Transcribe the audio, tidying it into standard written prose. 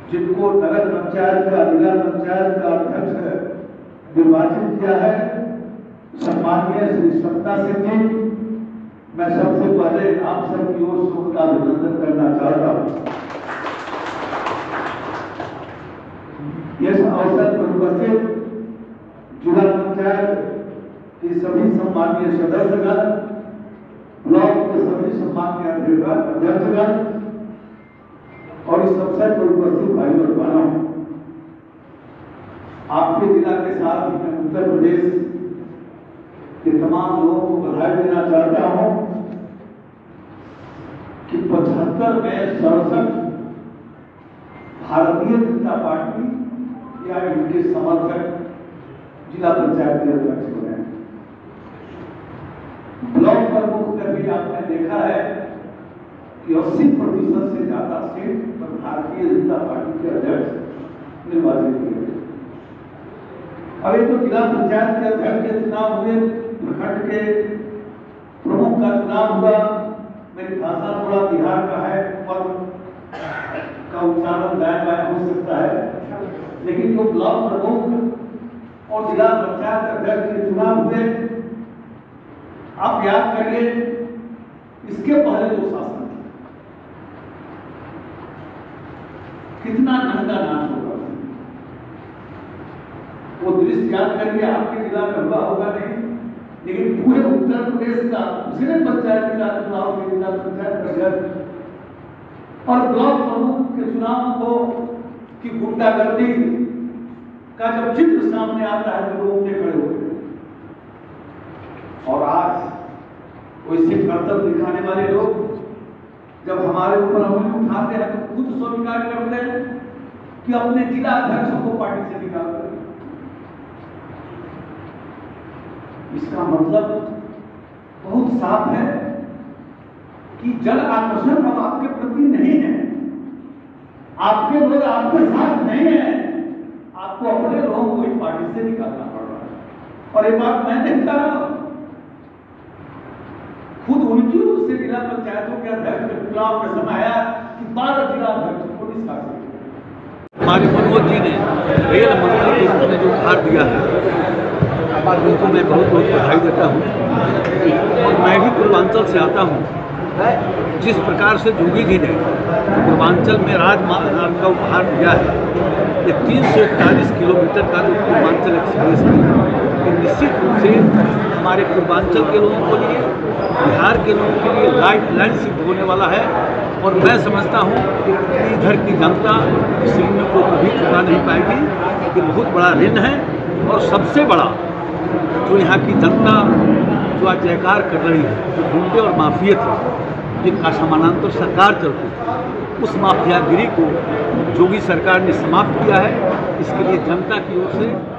जिनको नगर पंचायत का, जिला पंचायत का अध्यक्ष निर्वाचित किया है, सम्मानीय श्री सत्ता सिंह जी, मैं सबसे पहले आप सबकी ओर से उनका अभिनंदन करना चाहता हूं। इस अवसर पर उपस्थित जिला पंचायत के सभी सम्मानीय सदस्यगण, ब्लॉक के सभी सम्मानीय अध्यक्षगण और इस अवसर पर उपस्थित भाई और बहनों, आपके जिला के साथ ही मैं उत्तर प्रदेश के तमाम लोगों को बधाई देना चाहता हूं कि 75 में 67 भारतीय जनता पार्टी या इनके समर्थक जिला पंचायत के अध्यक्ष बने। ब्लॉक प्रमुख में भी आपने देखा है कि 80% से ज्यादा सीट पर भारतीय जनता पार्टी के अध्यक्ष निर्वाचित किए गए। अभी तो जिला पंचायत के अध्यक्ष के चुनाव हुए, प्रखंड के प्रमुख का चुनाव हुआ। मेरी भाषा थोड़ा बिहार का है, पद का उच्चारण दाएं बाएं हो सकता है, लेकिन जो ब्लॉक प्रमुख और जिला पंचायत अध्यक्ष के चुनाव हुए, आप याद करिए इसके पहले जो शासन कितना नंगा नाच होगा, वो दृश्य याद करिए। आपके जिला में हुआ होगा नहीं, लेकिन पूरे उत्तर प्रदेश का दूसरे पंचायत जिला चुनाव के जिला पंचायत अध्यक्ष और ब्लॉक प्रमुख के चुनाव को की गुंडागर्दी का जब चित्र सामने आता है तो लोग खड़े होते हैं। और आज वैसे कर्तव्य दिखाने वाले लोग जब हमारे ऊपर अंगुली उठाते हैं तो खुद स्वीकार करते हैं कि अपने जिला अध्यक्ष को पार्टी से निकाल कर। इसका मतलब बहुत साफ है कि जन आकर्षण अब आपके प्रति नहीं है, आपके लोग आपके साथ नहीं है, आपको अपने लोगों को ही पार्टी से निकालना पड़ रहा है। और ये बात मैं नहीं कह रहा हूं, खुद उनकी ओर से जिला पंचायतों के अध्यक्ष चुनाव का समय आया कि 12 जिला अध्यक्षों को निष्कासित किया। हमारे मनोज जी ने रेल मंत्री के रूप में जो उपहार दिया है, उनको मैं बहुत बहुत बधाई देता हूँ। और मैं भी पूर्वांचल से आता हूँ। जिस प्रकार से जोगी जी ने पूर्वांचल में राजमार्ग का उपहार दिया है, ये 341 किलोमीटर का जो पूर्वांचल एक्सप्रेस है, ये निश्चित रूप से हमारे पूर्वांचल के लोगों के लिए, बिहार के लोगों के लिए लाइफ लाइन सिद्ध होने वाला है। और मैं समझता हूँ कि इधर की जनता इस ऋण को कभी चुका नहीं पाएगी। ये बहुत बड़ा ऋण है। और सबसे बड़ा जो यहाँ की जनता जो आज जयकार कर रही है, जो गुंडे और माफिया थे जिनका समानांतर सरकार चलती थी, उस माफियागिरी को योगी सरकार ने समाप्त किया है। इसके लिए जनता की ओर से